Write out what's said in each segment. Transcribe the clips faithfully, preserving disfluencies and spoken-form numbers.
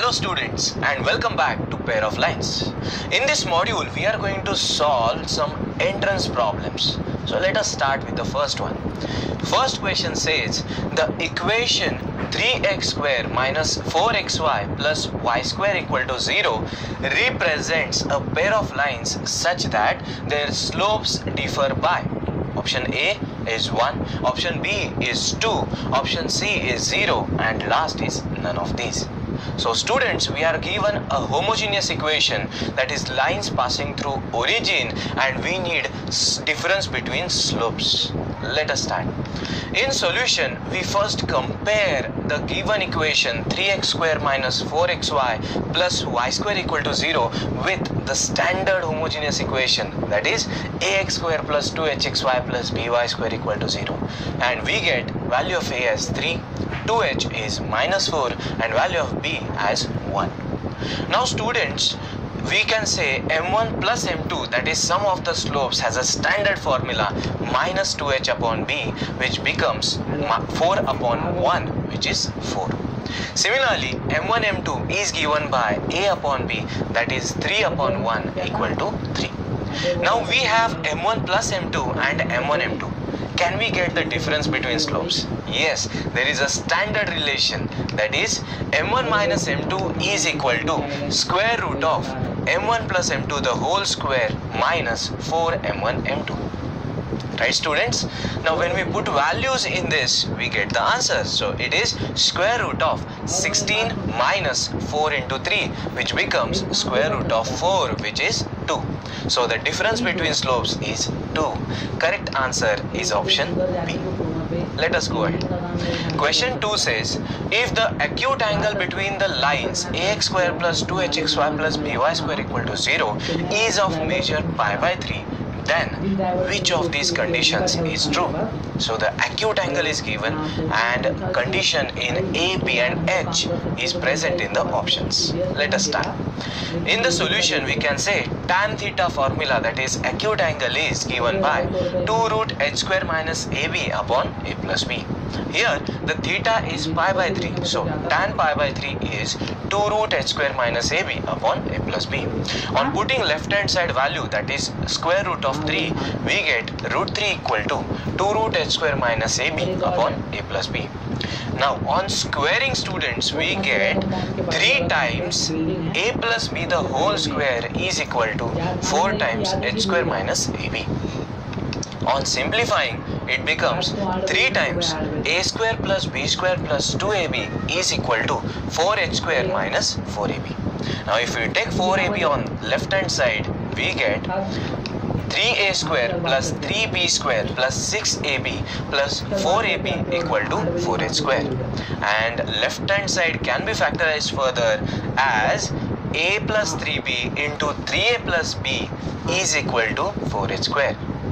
Hello students and welcome back to Pair of Lines. In this module we are going to solve some entrance problems. So let us start with the first one. First question says the equation three x square minus four x y plus y square equal to zero represents a pair of lines such that their slopes differ by. Option A is one, option B is two, option C is zero, and last is none of these. So students, we are given a homogeneous equation, that is lines passing through origin, and we need difference between slopes. Let us start. In solution, we first compare the given equation three x square minus four x y plus y square equal to zero with the standard homogeneous equation, that is ax square plus two h x y plus by square equal to zero, and we get value of a as three, two h is minus four, and value of b as one. Now students, we can say m one plus m two, that is sum of the slopes, has a standard formula minus two h upon b, which becomes four upon one, which is four. Similarly, m one m two is given by a upon b, that is three upon one equal to three. Now we have m one plus m two and m one m two. Can we get the difference between slopes? Yes, there is a standard relation, that is m one minus m two is equal to square root of m one plus m two the whole square minus four m one m two. Right students? Now when we put values in this, we get the answer. So it is square root of sixteen minus four into three, which becomes square root of four, which is two. So the difference between slopes is two. Correct answer is option B. Let us go ahead. Question two says, if the acute angle between the lines ax square plus two h x y plus by square equal to zero is of measure pi by three, then which of these conditions is true? So the acute angle is given and condition in A, B and H is present in the options. Let us start. In the solution we can say tan theta formula, that is acute angle, is given by two root h square minus A B upon A plus B. Here the theta is pi by three, so tan pi by three is two root h square minus A B upon A plus B. On putting left hand side value, that is square root of three, we get root three equal to two root h square minus A B upon A plus B. Now on squaring students, we get three times A plus B the whole square is equal to four times h square minus A B. On simplifying, it becomes three times a square plus b square plus two a b is equal to four h square minus four a b. Now if we take four a b on left hand side, we get three a square plus three b square plus six a b plus four a b equal to four h square. And left hand side can be factorized further as a plus three b into three a plus b is equal to four h square.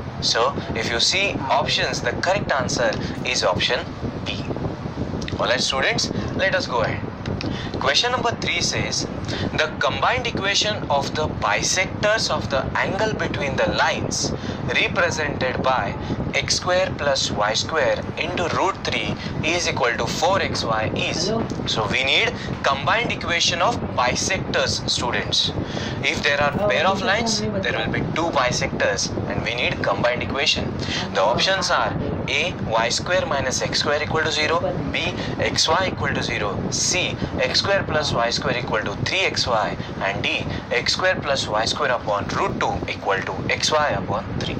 So if you see options, the correct answer is option B. Alright students, let us go ahead. Question number three says the combined equation of the bisectors of the angle between the lines represented by x square plus y square into root three is equal to four x y is. So we need combined equation of bisectors students. If there are pair of lines, there will be two bisectors and we need combined equation. The options are A, y square minus x square equal to zero, B, xy equal to zero, C, x square plus y square equal to three x y, and D, x square plus y square upon root two equal to xy upon three.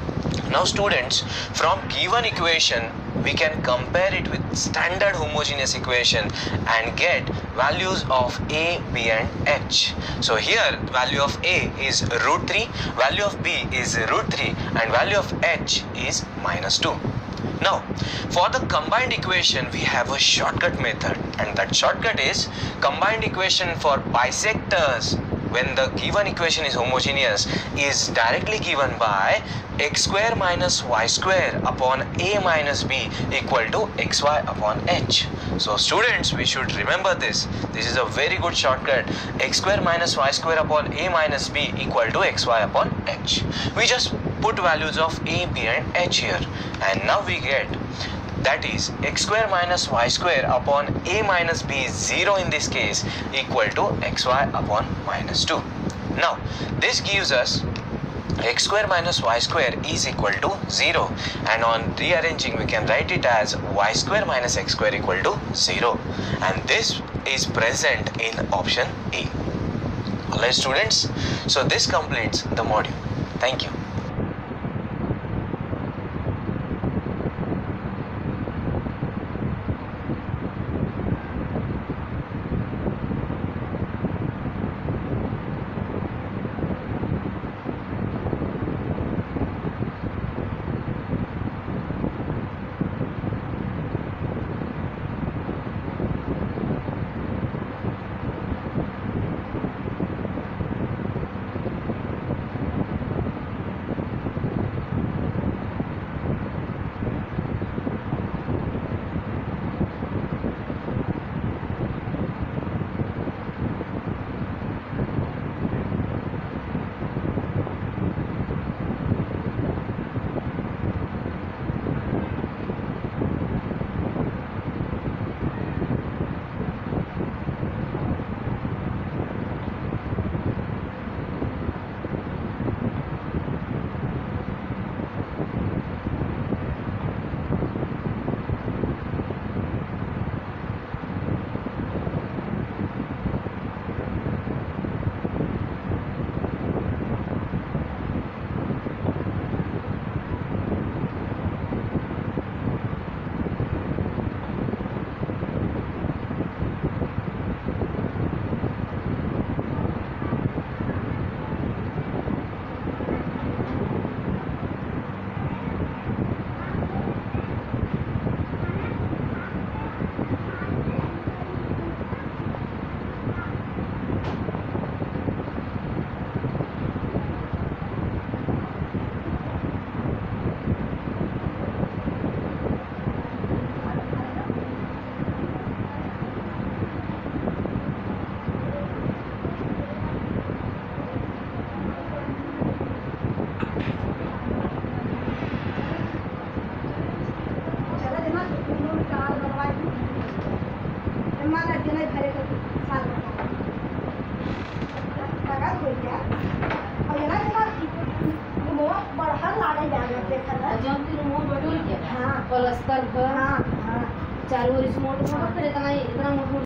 Now students, from given equation we can compare it with standard homogeneous equation and get values of A, B and H. So here value of A is root three, value of B is root three, and value of H is minus two. Now for the combined equation we have a shortcut method, and that shortcut is combined equation for bisectors when the given equation is homogeneous is directly given by x square minus y square upon a minus b equal to xy upon h. So students, we should remember this. This is a very good shortcut. X square minus y square upon a minus b equal to xy upon h. We just put values of a, b and h here, and now we get that is x square minus y square upon a minus b is zero in this case equal to xy upon minus two. Now this gives us x square minus y square is equal to zero, and on rearranging we can write it as y square minus x square equal to zero, and this is present in option A. Alright students, so this completes the module. Thank you. प्लस्तर चारों remote इतना इतना